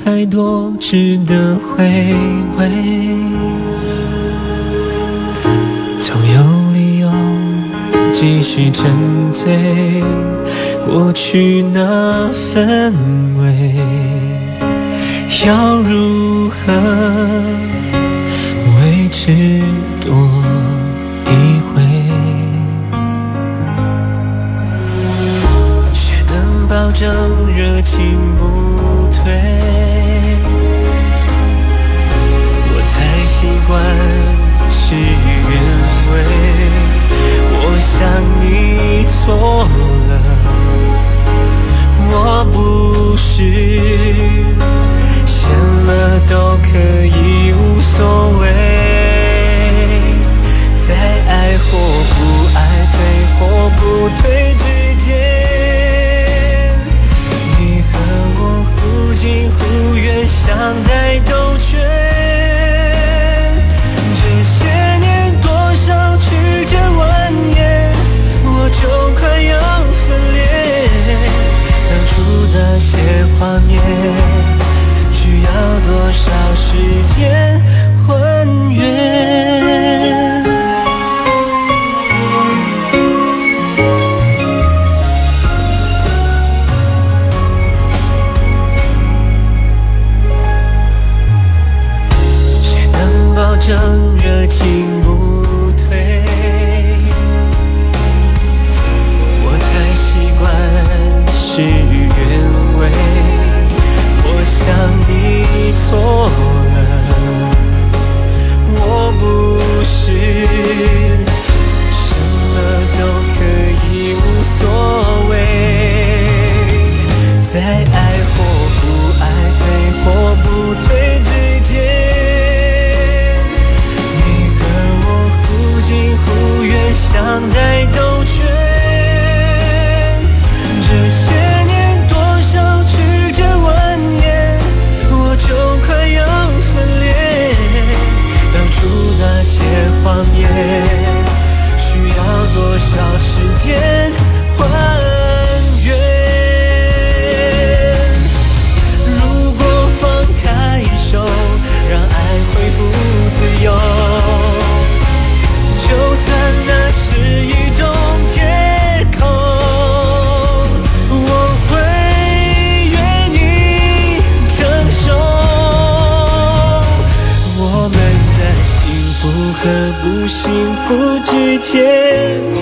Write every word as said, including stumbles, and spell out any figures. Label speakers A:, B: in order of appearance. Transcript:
A: 太多值得回味，总有理由继续沉醉过去那氛围，要如何维持多一回，却能保证热情不退。我太习惯事与愿违，我想你错了，我不是什么都可以无所谓，在爱或不爱，退或不退之间，你和我忽近忽远，相待兜圈。这些年多少曲折蜿蜒，我就快要分裂。当初那些画面，需要多少时间还原？谁能保证热情不退？我太习惯事与愿违，我想你错了，我不是什么都可以无所谓，在爱或不爱，退或不退之间，你和我忽近忽远，相待兜圈。这些年多少曲折蜿蜒，我就快要分裂。当初那些画面，需要多少时间还原？如果放开手，让爱恢复自由，就算那是一种借口，我会愿意承受。我们的幸福和不幸福之间，